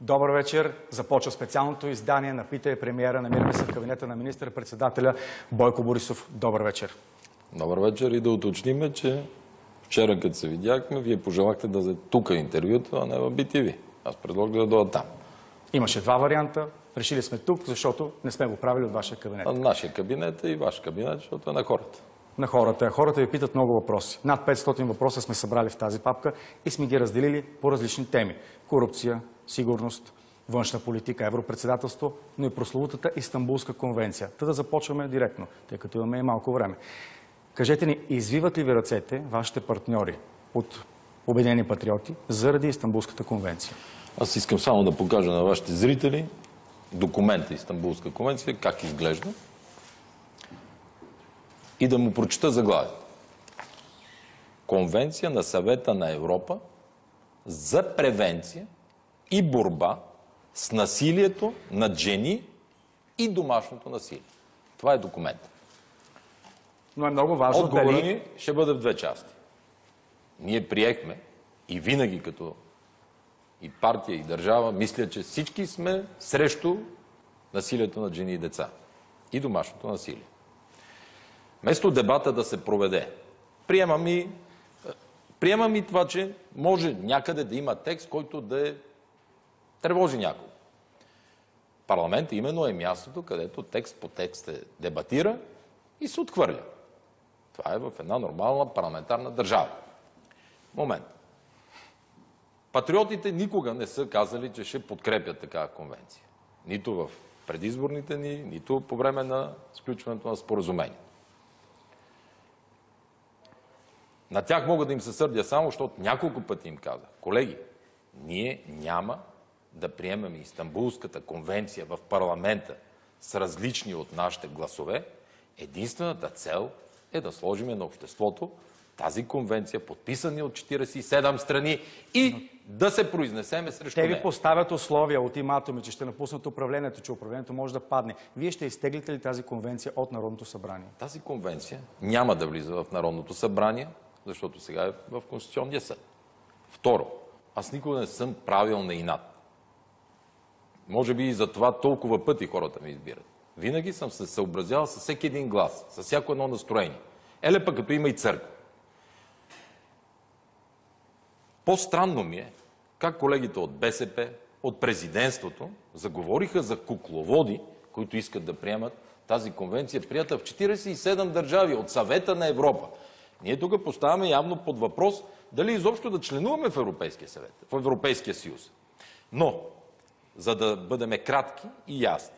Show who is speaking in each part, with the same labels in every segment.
Speaker 1: Добър вечер. Започва специалното издание на Питай премиера. Намираме се в кабинета на министър-председателя Бойко Борисов. Добър вечер.
Speaker 2: Добър вечер и да уточним, че вчера, като се видяхме, вие пожелахте да взе тук интервюто, а не в BTV. Аз предложих да дойда там.
Speaker 1: Имаше два варианта. Решили сме тук, защото не сме го правили от вашия кабинет.
Speaker 2: Нашия кабинет и ваш кабинет, защото е на хората.
Speaker 1: На хората. Хората ви питат много въпроси. Над 500 въпроса сме събрали в тази папка и сме ги разделили по различни теми. Корупция, сигурност, външна политика, европредседателство, но и прословутата Истанбулска конвенция. Та да започваме директно, тъй като имаме и малко време. Кажете ни, извиват ли ви ръцете вашите партньори от Обединени патриоти заради Истанбулската конвенция?
Speaker 2: Аз искам само да покажа на вашите зрители документа Истанбулска конвенция, как изглежда, и да му прочита заглавието. Конвенция на Съвета на Европа за превенция и борба с насилието над жени и домашното насилие. Това е документ.
Speaker 1: Но е много важно
Speaker 2: Отговорът ни ще бъде в две части. Ние приехме и винаги като и партия, и държава, мисля, че всички сме срещу насилието над жени и деца и домашното насилие. Вместо дебата да се проведе, приемам и това, че може някъде да има текст, който да тревожи някого. Парламент именно е мястото, където текст по текст се дебатира и се отхвърля. Това е в една нормална парламентарна държава. Момент. Патриотите никога не са казали, че ще подкрепят такава конвенция. Нито в предизборните ни, нито по време на сключването на споразумение. На тях мога да им се сърдя само, защото няколко пъти им казах: колеги, ние няма да приемем Истанбулската конвенция в парламента с различни от нашите гласове. Единствената цел е да сложим на обществото тази конвенция, подписана от 47 страни, и да се произнесеме срещу нея.
Speaker 1: Те ви поставят условия, ултиматуми, че ще напуснат управлението, че управлението може да падне. Вие ще изтеглите ли тази конвенция от Народното събрание?
Speaker 2: Тази конвенция няма да влиза в Народното събрание, защото сега е в Конституционния съд. Второ, аз никога не съм правил на инат. Може би и за това толкова пъти хората ми избират. Винаги съм се съобразявал с всеки един глас, с всяко едно настроение. Еле пък като има и църква. По-странно ми е как колегите от БСП, от президентството, заговориха за кукловоди, които искат да приемат тази конвенция, прията в 47 държави от Съвета на Европа. Ние тук поставяме явно под въпрос дали изобщо да членуваме в Европейския съвет, в Европейския съюз. Но, за да бъдем кратки и ясни,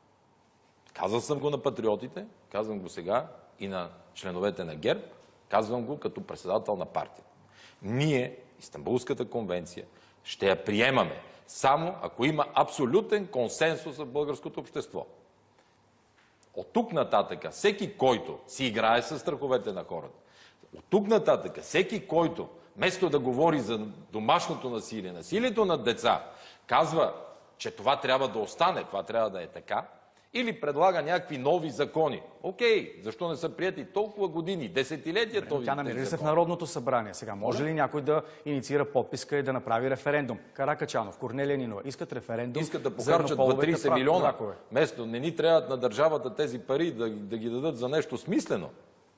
Speaker 2: казал съм го на патриотите, казвам го сега и на членовете на ГЕРБ, казвам го като председател на партията. Ние Истанбулската конвенция ще я приемаме само ако има абсолютен консенсус в българското общество. От тук нататък всеки, който си играе с страховете на хората, от тук нататък всеки, който вместо да говори за домашното насилие, насилието над деца, казва, че това трябва да остане, това трябва да е така, или предлага някакви нови закони. Окей, защо не са приети толкова години, десетилетия този закон?
Speaker 1: Тя намери се в Народното събрание. Сега може ли някой да инициира подписка и да направи референдум? Каракачанов, Корнелия Нинова искат референдум.
Speaker 2: Искат да покарчат 30 милиона. Вместо не ни трябват на държавата тези пари да ги дадат за нещо смислено.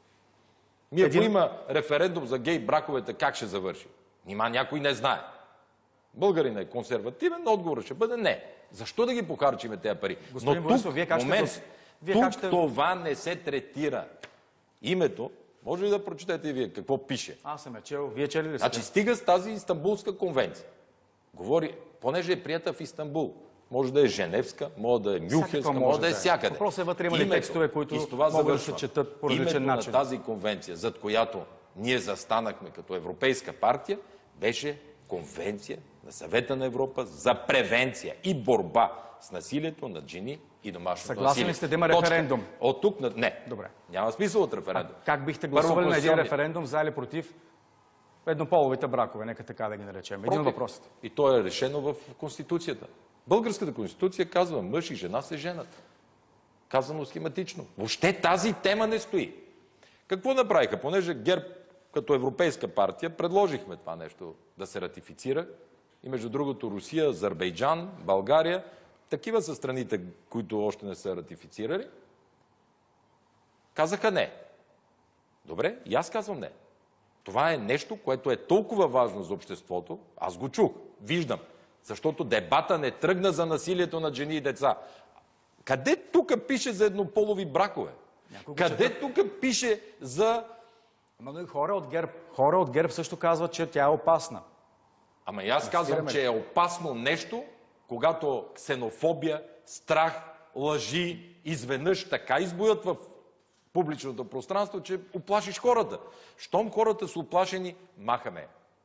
Speaker 2: Ако има референдум за гей браковете, как ще завърши? Нима някой не знае. Българин е консервативен, отговорът ще бъде не. Защо да ги похарчиме тези пари?
Speaker 1: Господин Борисов,
Speaker 2: тук това не се третира. Името, може ли да прочетете и вие какво пише?
Speaker 1: Аз съм чел, вие чели ли сте?
Speaker 2: Значи стига с тази Истанбулска конвенция. Говори, понеже е прията в Истанбул. Може да е Женевска, може да е Мюнхенска, може да е всякъде.
Speaker 1: Въпросът е вътре има ли текстове, които могат да се четат по различен начин.
Speaker 2: Името на тази конвенция, зад която ние застанахме като европейска партия, беше Конвенция на Съвета на Европа за превенция и борба с насилието над жени и домашното насилие.
Speaker 1: Съгласен ли сте да има референдум?
Speaker 2: От тук на... Не.
Speaker 1: Добре.
Speaker 2: Няма смисъл от референдум.
Speaker 1: Как бихте гласували на един референдум, за или против еднополовите бракове, нека така да ги наречем? Един въпрос.
Speaker 2: И то е решено в Конституцията. Българската Конституция казва, мъж и жена се женат. Казано схематично. Въобще тази тема не стои. Какво направиха? Понеже ГЕРБ като европейска партия предложихме това нещо да се ратифицира И между другото Русия, Азербайджан, България, такива са страните, които още не са ратифицирали, казаха не. Добре, и аз казвам не. Това е нещо, което е толкова важно за обществото. Аз го чух, виждам. Защото дебата не тръгна за насилието на жени и деца. Къде тук пише за еднополови бракове? Къде тук пише за...
Speaker 1: Но хора от ГЕРБ също казват, че тя е опасна.
Speaker 2: Ама и аз казвам, че е опасно нещо, когато ксенофобия, страх, лъжи изведнъж така избуят в публичното пространство, че оплашиш хората. Щом хората са оплашени, махаме.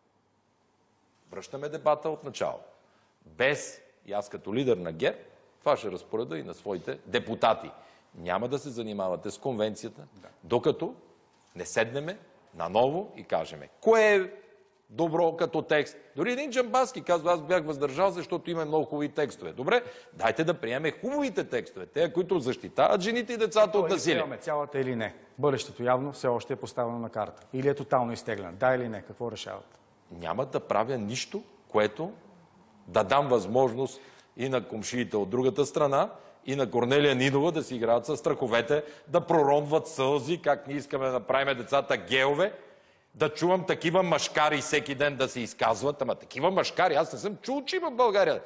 Speaker 2: Връщаме дебата от начало. Без, и аз като лидер на ГЕРБ, това ще разпореда и на своите депутати. Няма да се занимавате с конвенцията, докато не седнеме наново и кажеме кое е добро като текст. Дори един Джамбазки казва, аз бях въздържал, защото има много хубави текстове. Добре, дайте да приеме хубавите текстове, те, които защитават жените и децата от насилие.
Speaker 1: Приемаме цялата или не. Бъдещето явно все още е поставено на карта. Или е тотално изтеглено. Да или не? Какво решават?
Speaker 2: Няма да правя нищо, което да дам възможност и на комшиите от другата страна, и на Корнелия Нинова да си играят със страховете, да проронват сълзи, как ние искаме да направим децата геове, да чувам такива мъжкари всеки ден да се изказват. Ама такива мъжкари, аз не съм чул, че има в България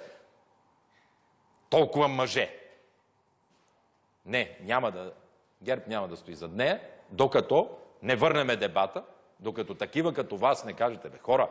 Speaker 2: толкова мъже. Не, ГЕРБ няма да стои зад нея, докато не върнеме дебата, докато такива като вас не кажете, бе, хора,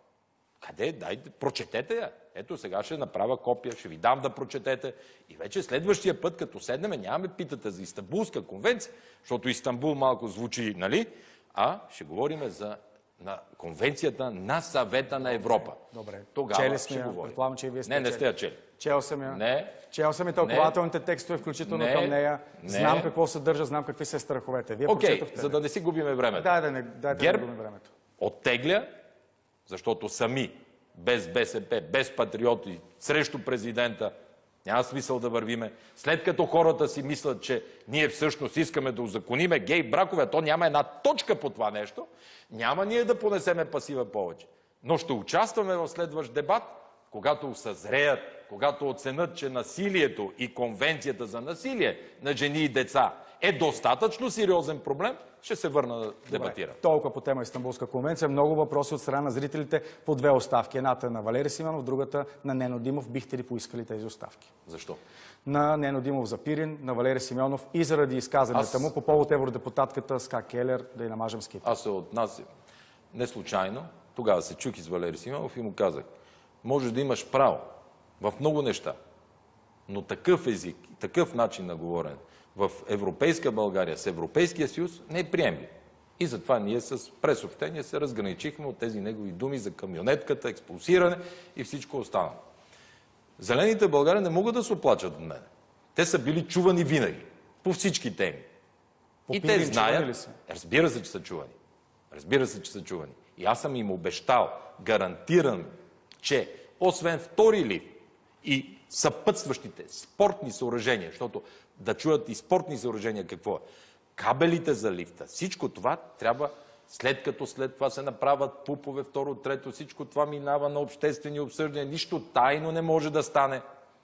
Speaker 2: къде? Дайте, прочетете я. Ето сега ще направя копия, ще ви дам да прочетете. И вече следващия път, като седнеме, нямаме питате за Истанбулска конвенция, защото Истанбул малко звучи, нали? А ще говорим за конвенцията на Съвета на Европа.
Speaker 1: Добре.
Speaker 2: Тогава ще говорим.
Speaker 1: Предполагам, че и вие сте
Speaker 2: не сте я чели.
Speaker 1: Чел съм я.
Speaker 2: Не.
Speaker 1: Чел съм и тълкователните текстове, включително към нея. Знам какво съдържа, знам какви са страховете. Вие прочетохте.
Speaker 2: За да не си губиме времето.
Speaker 1: Дайте да не губим времето.
Speaker 2: Оттегля, защото сами, без БСП, без патриоти, срещу президента, няма смисъл да вървиме. След като хората си мислят, че ние всъщност искаме да узакониме гей бракове, то няма една точка по това нещо, няма ние да понесеме пасива повече. Но ще участваме в следващ дебат, когато съзреят, когато оценят, че насилието и конвенцията за насилие на жени и деца е достатъчно сериозен проблем, ще се върна да дебатира.
Speaker 1: Толкова по тема Истанбулска конвенция. Много въпроси от страна на зрителите по две оставки. Едната на Валери Симеонов, другата на Нено Димов. Бихте ли поискали тези оставки?
Speaker 2: Защо?
Speaker 1: На Нено Димов за Пирин, на Валери Симеонов и заради изказанията му по повод евродепутатката Ска Келер, да й намажем ските.
Speaker 2: Аз се отнасям не случайно. Тогава се чух с Валери Симеонов и му казах, можеш да имаш право в много неща, но такъв език, такъв начин на говорене в европейска България с Европейския съюз не е приемлив. И затова ние с пресъобщение се разграничихме от тези негови думи за камионетката, експулсиране и всичко останало. Зелените в България не могат да се оплачат от мен. Те са били чувани винаги, по всички теми. И те знаят, разбира се, че са чувани. Разбира се, че са чувани. И аз съм им обещал, гарантирам, че освен втори лифт и съпътстващите спортни съоръжения, защото да чуят и спортни съоръжения какво е, кабелите за лифта, всичко това трябва, след това се направят пупове, второ, трето, всичко това минава на обществени обсъждания, нищо тайно не може да стане.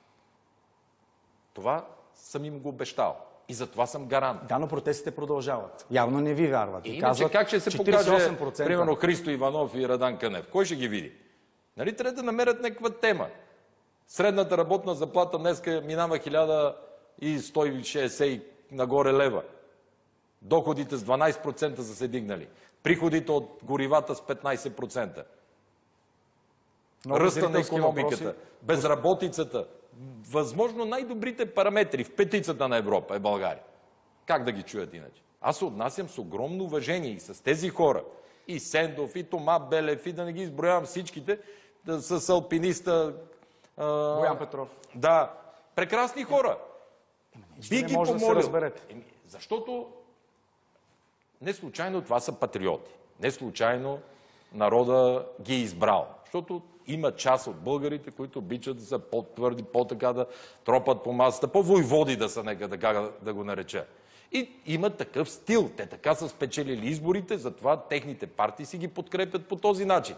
Speaker 2: Това съм им го обещал. И за това съм гарант.
Speaker 1: Да, но протестите продължават. Явно не ви вярват.
Speaker 2: И иначе как ще се покаже, примерно, Христо Иванов и Радан Кънев? Кой ще ги види? Нали трябва да намерят някаква тема? Средната работна заплата днеска минава 1160 и нагоре лева. Доходите с 12% са се дигнали. Приходите от горивата с 15%. Ръста на икономиката, безработицата, възможно най-добрите параметри в петицата на Европа е България. Как да ги чуят иначе? Аз се отнасям с огромно уважение и с тези хора. И Сендов, и Тома Белев, и да не ги изброявам всичките, с алпиниста...
Speaker 1: Боян Петров.
Speaker 2: Да, прекрасни хора. Би ги помолил. Защото не случайно това са патриоти. Не случайно народа ги е избрал. Защото има част от българите, които обичат да са по-твърди, по-така да тропат по масата, по-войводи да са, нека да го нареча. И има такъв стил. Те така са спечелили изборите, затова техните партии си ги подкрепят по този начин.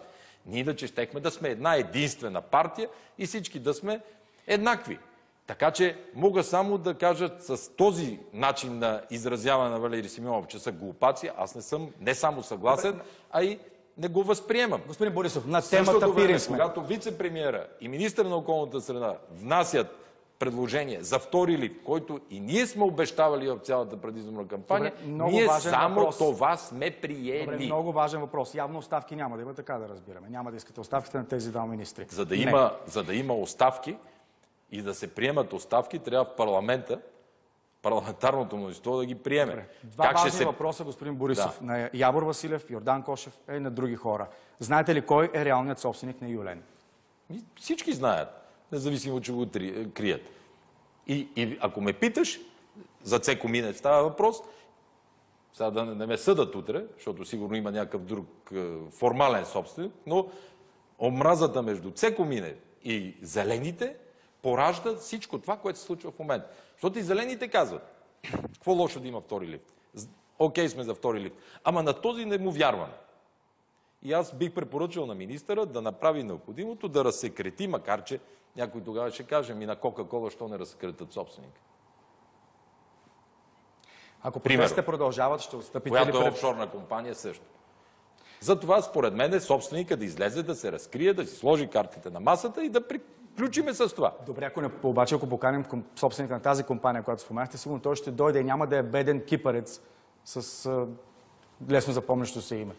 Speaker 2: Ние иначе щехме да сме една единствена партия и всички да сме еднакви. Така че мога само да кажа с този начин на изразяване на Валери Симеонов, че са глупаци, аз не съм не само съгласен, а и не го възприемам.
Speaker 1: Господин Борисов, на темата Пирин сме.
Speaker 2: Когато вице-премиера и министър на околната среда внасят предложение за втори лифт, който и ние сме обещавали в цялата предизборна кампания, ние само това сме приели.
Speaker 1: Добре, много важен въпрос. Явно оставки няма да има, така да разбираме. Няма да искате оставките на тези два министри.
Speaker 2: За да има оставки и да се приемат оставки, трябва в парламента, парламентарното мнозинство да ги приеме.
Speaker 1: Добре. Два важни въпроса, господин Борисов. Да. На Явор Василев, Йордан Кошев и на други хора. Знаете ли кой е реалният собственик на Юлен?
Speaker 2: Всички знаят, независимо, че го крият. И ако ме питаш, за Цеко Минев става въпрос, сега да не ме съдат утре, защото сигурно има някакъв друг формален собственик, но омразата между Цеко Минев и зелените поражда всичко това, което се случва в момента. Защото и зелените казват, какво лошо да има втори лифт? Окей сме за втори лифт. Ама на този не му вярваме. И аз бих препоръчал на министъра да направи необходимото, да разсекрети, макар че някой тогава ще каже, ми на Кока-Кола, що не разсекретят собственика.
Speaker 1: Ако протестите продължават, ще отстъпите
Speaker 2: която е офшорна компания също. Затова, според мен, собственика да излезе, да се разкрие, да си сложи картите на масата и да приключиме с това.
Speaker 1: Добре, обаче ако поканим собственика на тази компания, която споменахте, сигурно той ще дойде и няма да е беден кипарец с лесно запомнящо се име.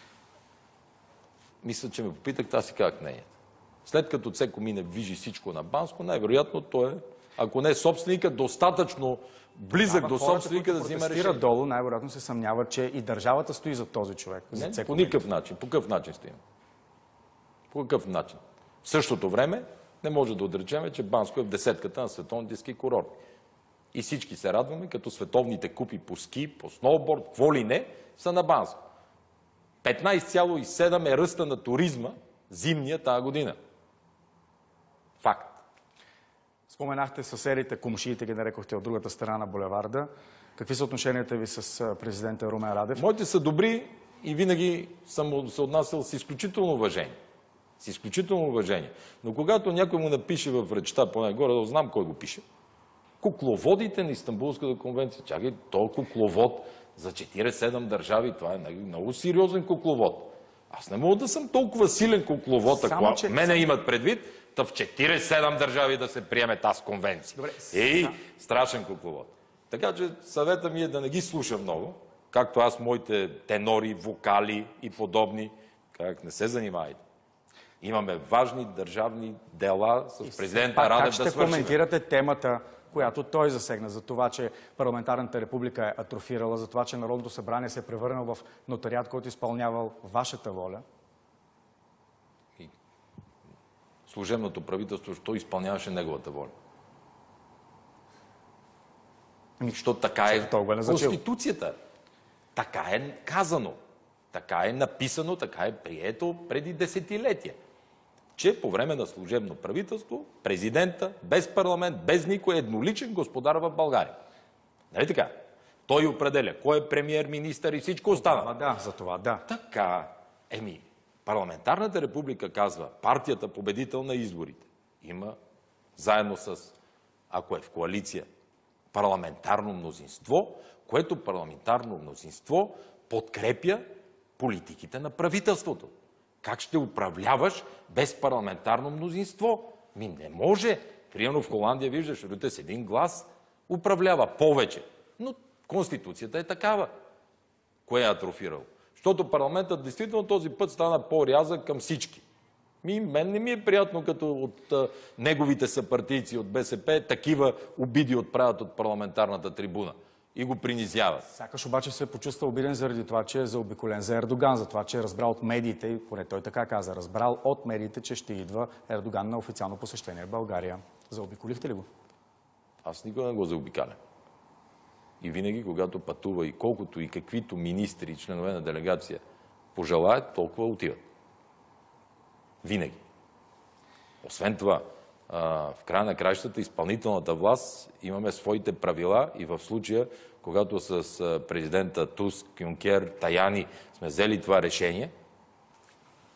Speaker 2: Мисля, че ме попитах, аз си казах мнението. След като Цеко Минев вижи всичко на Банско, най-вероятно той е, ако не е собственика, достатъчно близък до собственика да взима решение.
Speaker 1: Долу, най-вероятно се съмнява, че и държавата стои за този човек.
Speaker 2: Не, по никакъв начин. По какъв начин стоим? По какъв начин? В същото време не може да отречем, че Банско е в десетката на световните ски курорти. И всички се радваме, като световните купи по ски, по сноуборд, какво ли не, са на Банско. 15,7 е ръста на туризма зимния тази година. Факт.
Speaker 1: Споменахте съседите, комшиите ги нарекохте от другата страна на булеварда. Какви са отношенията ви с президента Румен Радев?
Speaker 2: Моите са добри и винаги съм се отнасял с изключително уважение. С изключително уважение. Но когато някой му напише в речта по-нагоре, да знам кой го пише, кукловодите на Истанбулската конвенция, чакай, той кукловод за 47 държави, това е много сериозен кукловод. Аз не мога да съм толкова силен кукловод, ако мене имат предвид, в 47 държави да се приеме тази конвенция.
Speaker 1: Добре.
Speaker 2: Страшен кукловод. Така че съвета ми е да не ги слуша много, както аз моите тенори, вокали и подобни, как не се занимавайте. Имаме важни държавни дела с президента Радев да свършим.
Speaker 1: Как ще коментирате темата, която той засегна, за това, че парламентарната република е атрофирала, за това, че Народното събрание се е превърнал в нотариат, който изпълнявал вашата воля?
Speaker 2: Служебното правителство, що изпълняваше неговата воля? Защото така е Конституцията. Така е казано. Така е написано, така е прието преди десетилетия. Че по време на служебно правителство, президента, без парламент, без никой, едноличен господар в България. Нали така? Той определя кой е премиер, министър и всичко остана.
Speaker 1: Да, за това, да.
Speaker 2: Така. Парламентарната република казва, партията победител на изборите има, заедно с, ако е в коалиция, парламентарно мнозинство, което парламентарно мнозинство подкрепя политиките на правителството. Как ще управляваш без парламентарно мнозинство? Не може. Примерно в Холандия, виждаш, Рюте с един глас управлява повече. Но Конституцията е такава. Кое е атрофирало? Защото парламентът действително този път стана по-рязък към всички. Мен не ми е приятно, като от неговите съпартийци от БСП такива обиди отправят от парламентарната трибуна и го принизяват.
Speaker 1: Сякаш обаче се почувства обиден заради това, че е заобиколен за Ердоган, за това, че е разбрал от медиите, и поне той така каза, разбрал от медиите, че ще идва Ердоган на официално посещение в България. Заобиколихте ли го?
Speaker 2: Аз никога не го заобикаля. И винаги, когато пътува и колкото и каквито министри и членове на делегация пожелаят, толкова отиват. Винаги. Освен това, в края на краищата изпълнителната власт имаме своите правила и в случая, когато с президента Туск, Юнкер, Таяни сме взели това решение,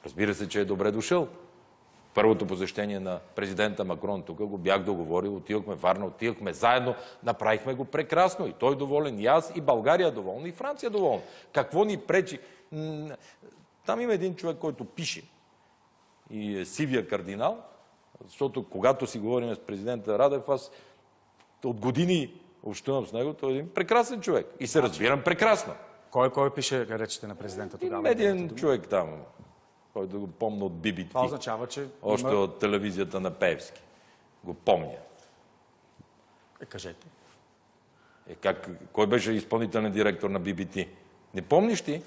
Speaker 2: Разбира се, че е добре дошъл. Първото посещение на президента Макрон тук го бях договорил, отидохме в Варна, отидохме заедно, направихме го прекрасно. И той е доволен, и аз, и България е доволна, и Франция е доволна. Какво ни пречи? Там има един човек, който пише и е сивия кардинал, защото когато си говорим с президента Радев, аз от години общувам с него, той е един прекрасен човек. И се разбирам прекрасно.
Speaker 1: Кой пише речите на президента тогава?
Speaker 2: Един човек там, който го помня от BBT.
Speaker 1: Това означава, че
Speaker 2: Още от телевизията на Пеевски. Го помня.
Speaker 1: Кажете.
Speaker 2: Кой беше изпълнителен директор на BBT? Не помниш ти?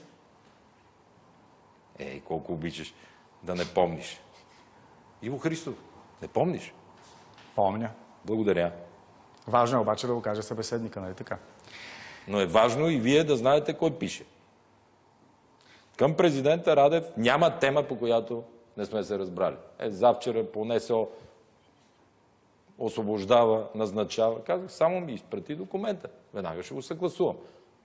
Speaker 2: Колко обичаш да не помниш. Иво Христов. Не помниш?
Speaker 1: Помня.
Speaker 2: Благодаря.
Speaker 1: Важно е обаче да го каже събеседника, нали така?
Speaker 2: Но е важно и вие да знаете кой пише. Към президента Радев няма тема, по която не сме се разбрали. Завчера по НСО освобождава, назначава. Казах, само ми изпрати документа. Веднага ще го съгласувам.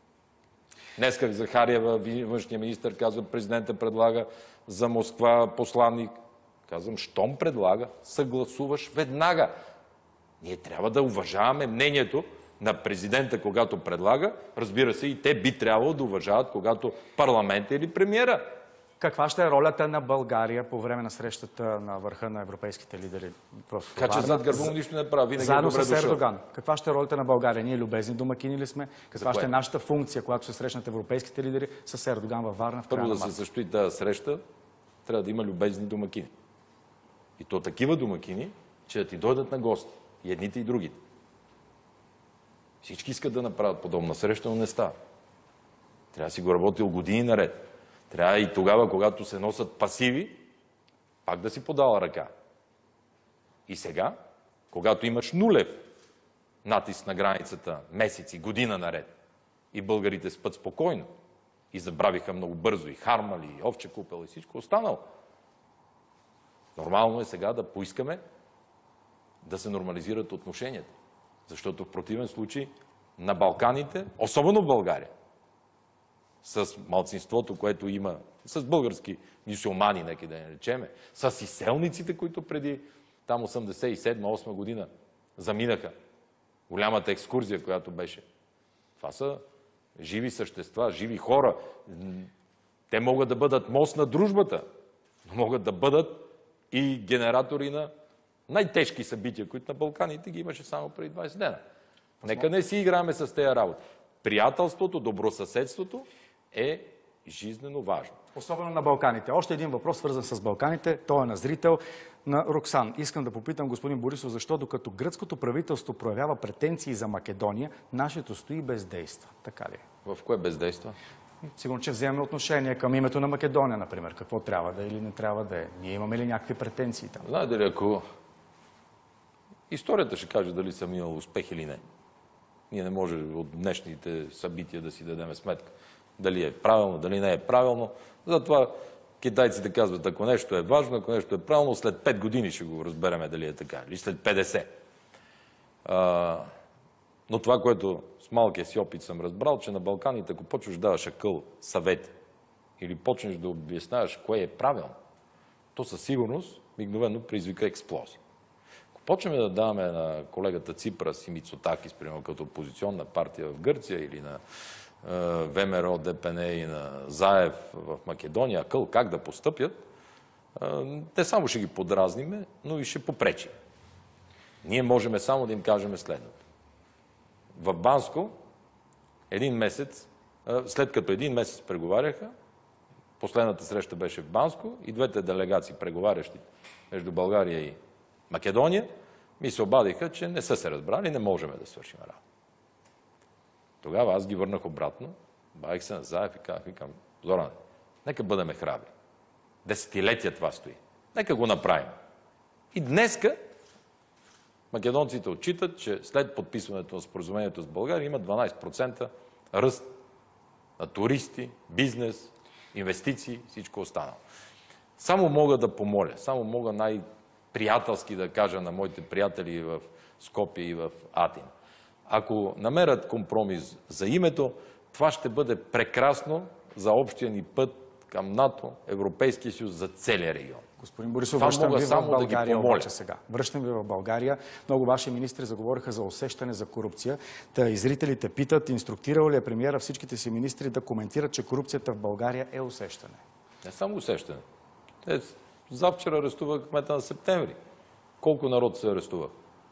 Speaker 2: Днеска Захариева, външния министър, казва, президента предлага за Москва посланник. Казвам, щом предлага, съгласуваш веднага. Ние трябва да уважаваме мнението на президента, когато предлага. Разбира се, и те би трябвало да уважават, когато парламента или премиера.
Speaker 1: Каква ще е ролята на България по време на срещата на върха на европейските лидери в
Speaker 2: Така че зад гърба му нищо не прави. Винаги
Speaker 1: заедно
Speaker 2: е добре
Speaker 1: с
Speaker 2: дошъл.
Speaker 1: Ердоган. Каква ще е ролята на България? Ние любезни домакини ли сме? Каква ще е нашата функция, когато се срещнат европейските лидери с Ердоган във Варна в края
Speaker 2: Първо
Speaker 1: на
Speaker 2: да
Speaker 1: март?
Speaker 2: се състои тази среща, трябва да има любезни домакини. И то такива домакини, че да ти дойдат на гости. И едните, и другите. Всички искат да направят подобна среща, но не става. Трябва да си го работил години наред. Трябва и тогава, когато се носят пасиви, пак да си подала ръка. И сега, когато имаш нулев натиск на границата месеци, година наред, и българите спят спокойно, и забравиха много бързо и Хармали, и Овче купел, и всичко останало. Нормално е сега да поискаме да се нормализират отношенията. Защото в противен случай на Балканите, особено в България, с малцинството, което има, с български мюсюлмани, нека да не речеме, с изселниците, които преди там 87-8 година заминаха. Голямата екскурзия, която беше. Това са живи същества, живи хора. Те могат да бъдат мост на дружбата, но могат да бъдат и генератори на най-тежки събития, които на Балканите ги имаше само преди 20 дена. Нека не си играем с тези работи. Приятелството, добросъседството е жизнено важно.
Speaker 1: Особено на Балканите. Още един въпрос, свързан с Балканите. Той е на зрител, на Роксан. Искам да попитам господин Борисов, защо докато гръцкото правителство проявява претенции за Македония, нашето стои бездейства. Така ли?
Speaker 2: В кое бездейства?
Speaker 1: Сигурно, че вземем отношение към името на Македония, например. Какво трябва да е или не трябва да е? Ние имаме ли някакви претенции там?
Speaker 2: Знаете ли, ако историята ще каже дали съм имал успех или не. Ние не може от днешните събития да си дадем сметка. Дали е правилно, дали не е правилно. Затова китайците казват, ако нещо е важно, ако нещо е правилно, след 5 години ще го разбереме дали е така. Или след 50. Но това, което с малкия си опит съм разбрал, че на Балканите, ако почваш да даваш акъл, съвети, или почнеш да обясняваш кое е правилно, то със сигурност мигновено предизвика експлозия. Ако почнем да даваме на колегата Ципрас и Мицотакис, примерно като опозиционна партия в Гърция, или на ВМРО, ДПН и на Заев в Македония, акъл как да постъпят, те само ще ги подразниме, но и ще попречим. Ние можем само да им кажем следното. В Банско един месец, след като един месец преговаряха, последната среща беше в Банско и двете делегации, преговарящи между България и Македония, ми се обадиха, че не са се разбрали, не можем да свършим работа. Тогава аз ги върнах обратно, бавих се на Заев и казах, Зоран, нека бъдем храбри. Десетилетия това стои. Нека го направим. И днеска македонците отчитат, че след подписването на споразумението с България има 12% ръст на туристи, бизнес, инвестиции, всичко останало. Само мога да помоля, само мога най-приятелски да кажа на моите приятели в Скопие и в Атина. Ако намерят компромис за името, това ще бъде прекрасно за общия ни път към НАТО, Европейския съюз за целия регион.
Speaker 1: Господин Борисов,
Speaker 2: Това
Speaker 1: връщам
Speaker 2: мога
Speaker 1: ви в
Speaker 2: само да ги
Speaker 1: България
Speaker 2: помоля.
Speaker 1: обаче сега. Връщам ви в България. Много ваши министри заговориха за усещане за корупция. Та и зрителите питат, инструктирал ли е премиера всичките си министри да коментират, че корупцията в България е усещане?
Speaker 2: Не само усещане. Завчера арестувах кмета на Септември. Колко народ се арестува?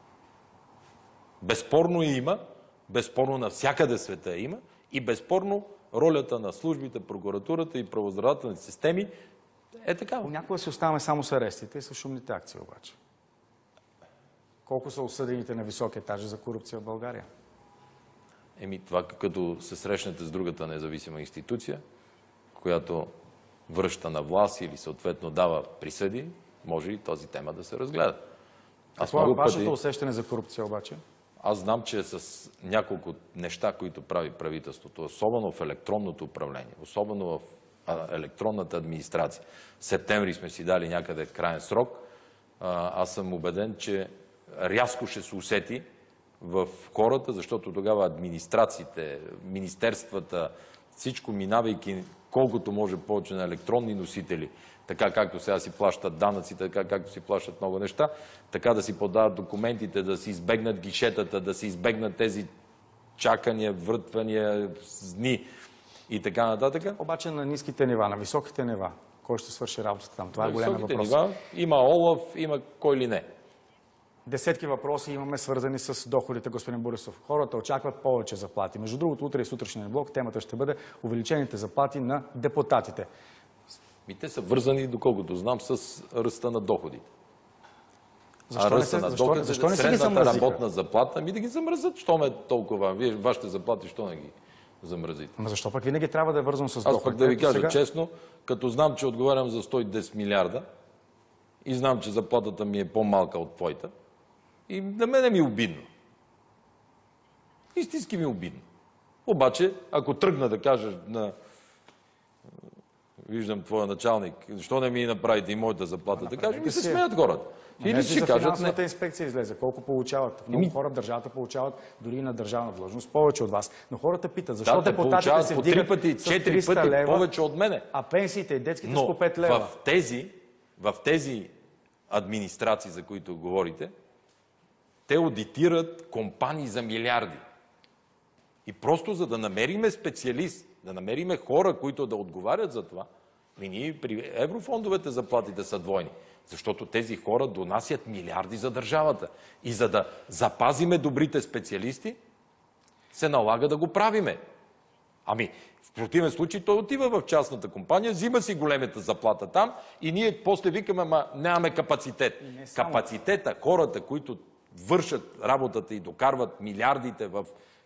Speaker 2: Безспорно има, безспорно навсякъде света има и безспорно ролята на службите, прокуратурата и правоохранителните системи е такава.
Speaker 1: Понякога си оставаме само с арестите и с шумните акции обаче. Колко са осъдените на високи етажи за корупция в България?
Speaker 2: Това като се срещнете с другата независима институция, която връща на власт или съответно дава присъди, може и този тема да се разгледа.
Speaker 1: Какво е вашето усещане за корупция обаче?
Speaker 2: Аз знам, че с няколко неща, които прави правителството, особено в електронното управление, особено в електронната администрация, в септември сме си дали някъде краен срок, аз съм убеден, че рязко ще се усети в хората, защото тогава администрациите, министерствата, всичко минавайки колкото може повече на електронни носители, така както сега си плащат данъци, така както си плащат много неща, така да си подават документите, да си избегнат гишетата, да си избегнат тези чакания, въртвания, дни и така нататък.
Speaker 1: Обаче на ниските нива, на високите нива, кой ще свърши работата там? Това е голям въпрос.
Speaker 2: Нива, има Олаф, има кой ли не.
Speaker 1: Десетки въпроси имаме свързани с доходите, господин Борисов. Хората очакват повече заплати. Между другото, утре и сутрешния блок темата ще бъде увеличените заплати на депутатите.
Speaker 2: Те са вързани, доколкото знам, с ръста на доходите.
Speaker 1: Защо не си ги
Speaker 2: средната работна заплата, да ги замръзат, що ме толкова? Вие, вашите заплати, що не ги замръзите?
Speaker 1: Ама защо пък винаги трябва да е вързано с доходите?
Speaker 2: Аз пък да ви кажа честно, като знам, че отговарям за 110 милиарда и знам, че заплатата ми е по-малка от твоята, и на мене ми е обидно. Истински ми е обидно. Обаче, ако тръгна да кажа на... Виждам твоя началник, защо не ми направите и моята заплата, да кажа, ми се смеят хората.
Speaker 1: Или ще кажат, финансовата инспекция излезе. Колко получават? Много хора в държавата получават дори и на държавна длъжност повече от вас. Но хората питат, защо депутатите се вдигат по 3 пъти, 4 пъти лева,
Speaker 2: повече от мене.
Speaker 1: А пенсиите и детските с по 5 лева.
Speaker 2: В тези администрации, за които говорите, те аудитират компании за милиарди. И просто за да намериме специалист, да намериме хора, които да отговарят за това, ние при еврофондовете заплатите са двойни. Защото тези хора донасят милиарди за държавата. И за да запазиме добрите специалисти, се налага да го правиме. В противен случай той отива в частната компания, взима си големата заплата там и ние после викаме, нямаме капацитет. Капацитета, хората, които вършат работата и докарват милиардите в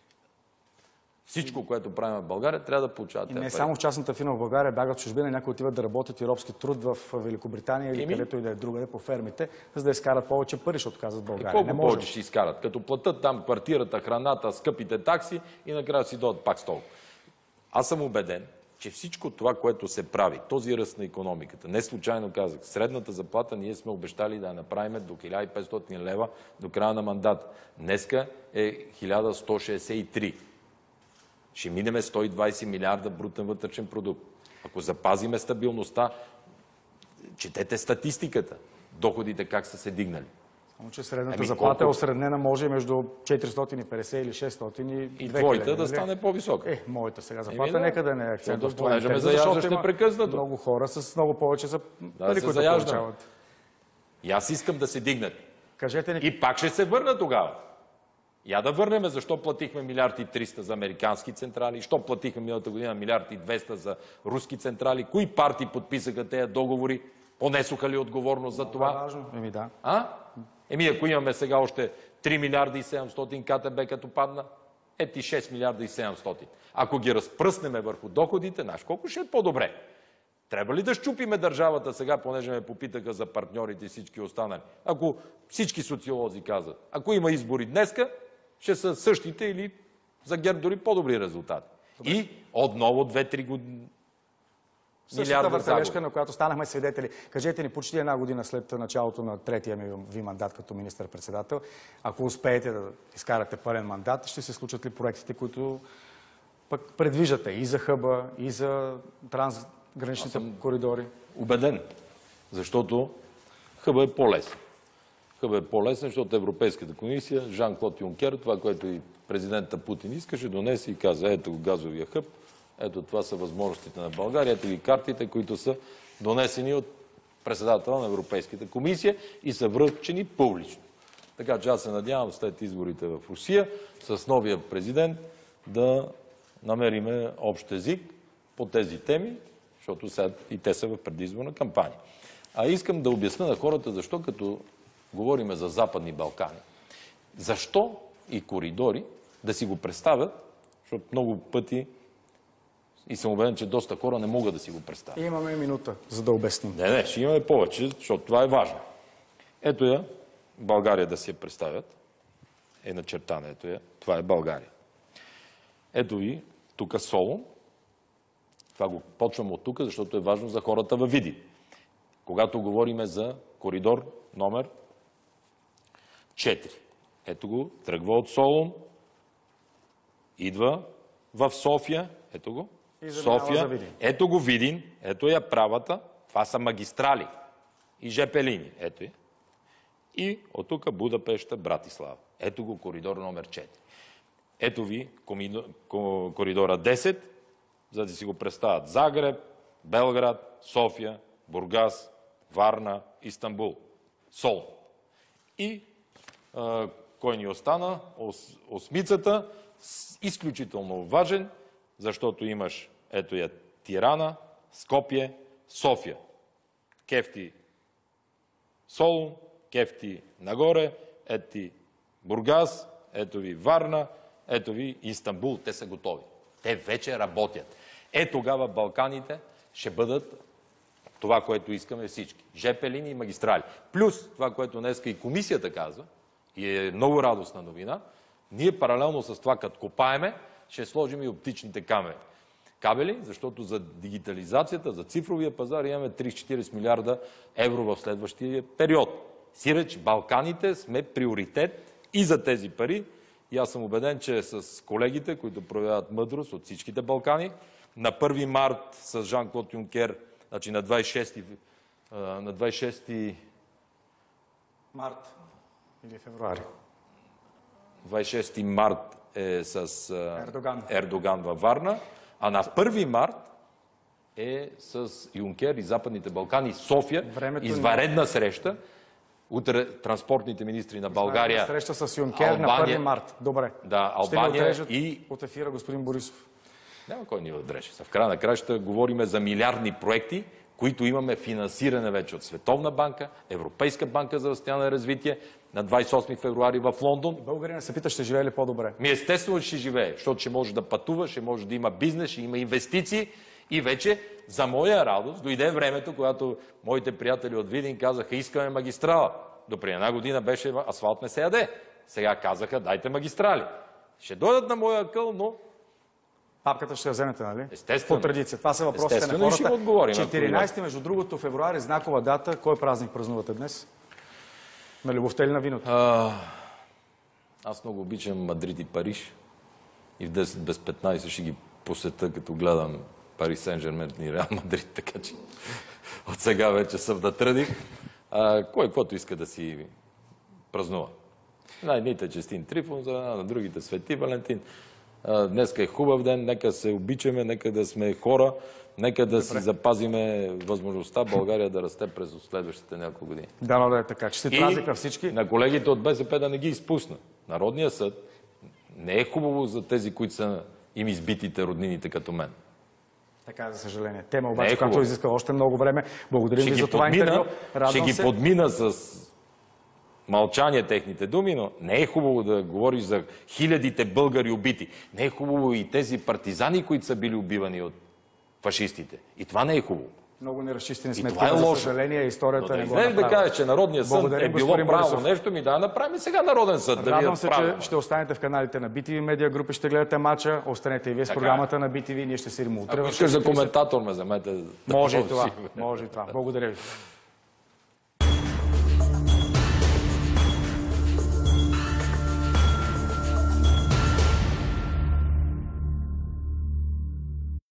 Speaker 2: всичко, което правим в България, трябва да получават тези пари.
Speaker 1: Не само в частната фирма в България, бягат в чужбина, някои отиват да работят и робски труд в Великобритания или където и да е другаде по фермите, за да изкарат повече пари, защото казват България.
Speaker 2: Колко повече ще изкарат? Като платят там квартирата, храната, скъпите такси и накрая си дойдат пак с толкова. Аз съм убеден, че всичко това, което се прави, този ръст на икономиката, не случайно казах, средната заплата ние сме обещали да я направим до 1500 лева до края на мандата. Днеска е 1163. Ще минеме 120 милиарда брутен вътрешен продукт. Ако запазиме стабилността, четете статистиката, доходите как са се дигнали.
Speaker 1: Само че средната заплата е осреднена, може между 450 или 600 и
Speaker 2: твоята да стане по-висока.
Speaker 1: Моята сега заплата нека да не е акцент в това.
Speaker 2: Понеже ме заяждаш непрекъснато.
Speaker 1: Много хора с много повече за пари, които получават.
Speaker 2: И аз искам да се дигнат.
Speaker 1: Кажете ни...
Speaker 2: И пак ще се върна тогава. Я да върнем, защо платихме 1 300 за американски централи, защо платихме миналата година 1 200 за руски централи, кои партии подписаха тези договори, понесоха ли отговорност за това?
Speaker 1: Важно. Да.
Speaker 2: Ако имаме сега още 3 милиарда и 700 КТБ като падна, ети 6 милиарда и 700. Ако ги разпръснеме върху доходите, знаеш колко ще е по-добре. Трябва ли да щупиме държавата сега, понеже ме попитаха за партньорите и всички останали? Ако всички социолози казват, ако има избори днеска, ще са същите или за ГЕРБ дори по-добри резултати. Добре. И отново 2-3 години.
Speaker 1: Същата въртележка, на която станахме свидетели. Кажете ни, почти една година след началото на третия ви мандат като министър-председател, ако успеете да изкарате пълен мандат, ще се случат ли проектите, които пък предвиждате и за хъба, и за граничните коридори?
Speaker 2: Убеден. Защото хъбът е по-лесен. Хъбът е по-лесен, защото Европейската комисия, Жан-Клод Юнкер, това, което и президента Путин искаше, донесе и каза, ето го газовия хъб, ето това са възможностите на България, ето ги картите, които са донесени от председателя на Европейската комисия и са връчени публично. Така че аз се надявам след изборите в Русия с новия президент да намериме общ език по тези теми, защото сега и те са в предизборна кампания. А искам да обясня на хората защо, като говорим за Западни Балкани, защо и коридори да си го представят, защото много пъти и съм убеден, че доста хора не могат да си го представят.
Speaker 1: Имаме минута, за да обясним.
Speaker 2: Не, ще имаме повече, защото това е важно. Ето я, България да си я представят. Е начертана, ето я. Това е България. Ето ви, тук Солун. Това го почвам от тук, защото е важно за хората във Видин. Когато говорим за коридор номер 4. Ето го, тръгва от Солун, идва в София, ето го, София, ето го Видин, ето я правата, това са магистрали и ЖП линии, ето я. И от тук Будапеща, Братислава. Ето го коридор номер 4. Ето ви коридора 10, за да си го представят Загреб, Белград, София, Бургас, Варна, Истанбул, Сол. И кой ни остана? Осмицата, изключително важен, защото имаш ето я Тирана, Скопие, София. Кефти Солун, кефти нагоре, ето Бургас, ето ви Варна, ето ви Истанбул. Те са готови. Те вече работят. Тогава Балканите ще бъдат това, което искаме всички. ЖП линии и магистрали. Плюс това, което днеска и комисията казва, и е много радостна новина, ние паралелно с това, като копаеме, ще сложим и оптичните камери. Кабели, защото за дигитализацията, за цифровия пазар имаме 30-40 милиарда евро в следващия период. Сиреч, Балканите сме приоритет и за тези пари. И аз съм убеден, че с колегите, които проявяват мъдрост от всичките Балкани, на 1 март с Жан-Клод Юнкер, значи на 26
Speaker 1: март или февруари.
Speaker 2: 26 март е с Ердоган във Варна, а на 1 март е с Юнкер и Западните Балкани, София, извънредна среща. Утре транспортните министри на България...
Speaker 1: Среща с Юнкер Албания, на 1 март. Добре.
Speaker 2: Да, Албания и...
Speaker 1: от ефира господин Борисов.
Speaker 2: Няма кой ни отрежа. В края на краща говорим за милиардни проекти, които имаме финансиране вече от Световна банка, Европейска банка за възстановяване и развитие на 28 февруари в Лондон.
Speaker 1: Българина се пита, ще живее ли по-добре?
Speaker 2: Естествено ще живее, защото ще може да пътува, ще може да има бизнес, ще има инвестиции и вече за моя радост дойде времето, когато моите приятели от Видин казаха, искаме магистрала. Допреди една година беше асфалт не се яде. Сега казаха, дайте магистрали. Ще дойдат на моя акъл, но...
Speaker 1: Папката ще я вземете, нали?
Speaker 2: Естествено.
Speaker 1: По традиция. Това са въпросите на хората. 14 между другото февруари, знакова дата. Кой празник празнувате днес? На любовта или на виното?
Speaker 2: Аз много обичам Мадрид и Париж. И в 10 без 15 ще ги посета, като гледам Пари Сен-Жермен и Реал Мадрид, така че от сега вече съм да тръдих. Кой каквото иска да си празнува. На едните честин Трифон, на другите Свети Валентин. Днеска е хубав ден, нека се обичаме, нека да сме хора, нека да си запазиме възможността България да расте през следващите няколко години.
Speaker 1: Да е така. Честит празник на всички.
Speaker 2: На колегите от БСП да не ги изпусна. Народният съд не е хубаво за тези, които са им избитите роднините като мен.
Speaker 1: Така, за съжаление. Тема обаче, която изиска още много време. Благодарим ви за това интервю.
Speaker 2: Ще ги подмина с мълчание техните думи, но не е хубаво да говориш за хилядите българи убити. Не е хубаво и тези партизани, които са били убивани от фашистите. И това не е хубаво.
Speaker 1: Много неразчистени сметки, за съжаление, историята не го направи.
Speaker 2: Да кажеш, че Народният съд е било право нещо, ми да направим сега Народен съд.
Speaker 1: Радвам се, че ще останете в каналите на BTV Медиа Групи, ще гледате матча, останете и вие с програмата на BTV, ние ще се видим утре.
Speaker 2: Ако искаш за коментатор ме замете.
Speaker 1: Може и това. Благодаря ви.